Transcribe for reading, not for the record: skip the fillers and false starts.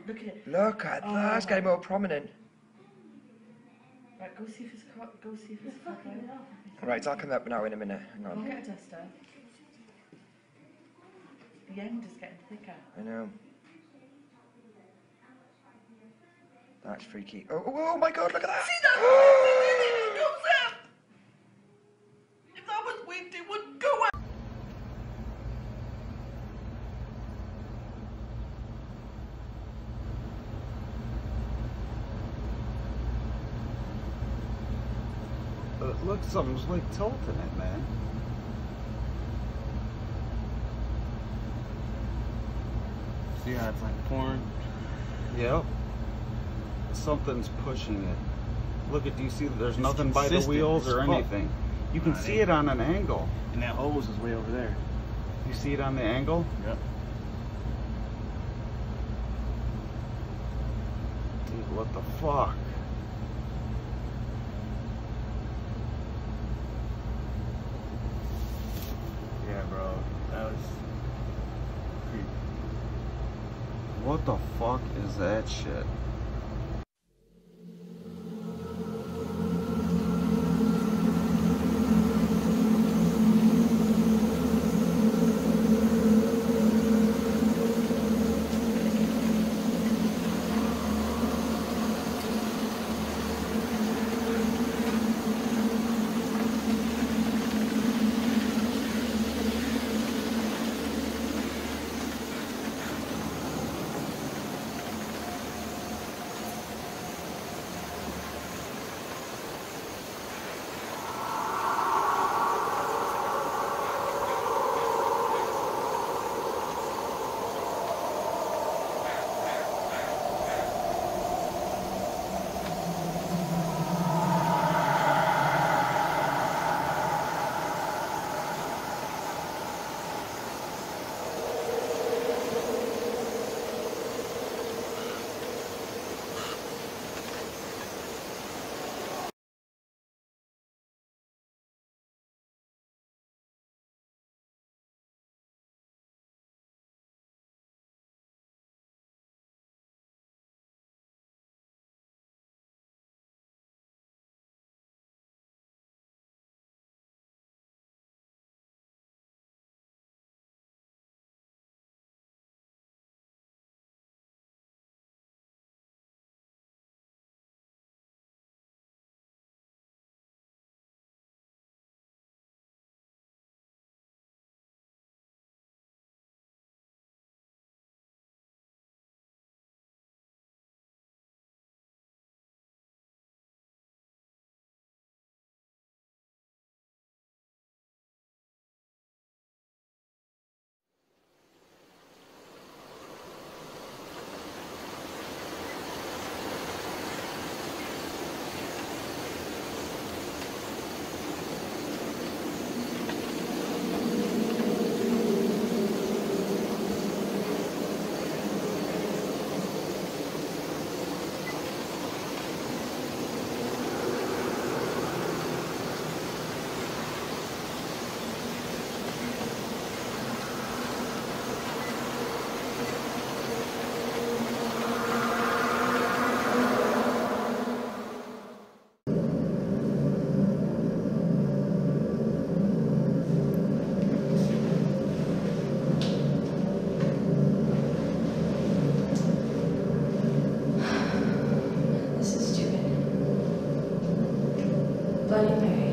Look at it. Look at that. It's getting more prominent. Right, go see if it's fucking off. Right, I'll come up now in a minute. Hang on. I'll get a duster. The end is getting thicker. I know. That's freaky. Oh my god, look at that! See that? It goes up! If that was wind, it would go up! It looks something's like tilting it, man. See how it's like pouring? Yep. Something's pushing it. Look at, do you see that there's nothing by the consistent. wheels or It's fucked. anything? You can see it on an angle. And that hose is way over there. You see it on the angle? Yep. Dude, what the fuck? Yeah, bro. That was creepy. What the fuck is that shit? Bloody Mary.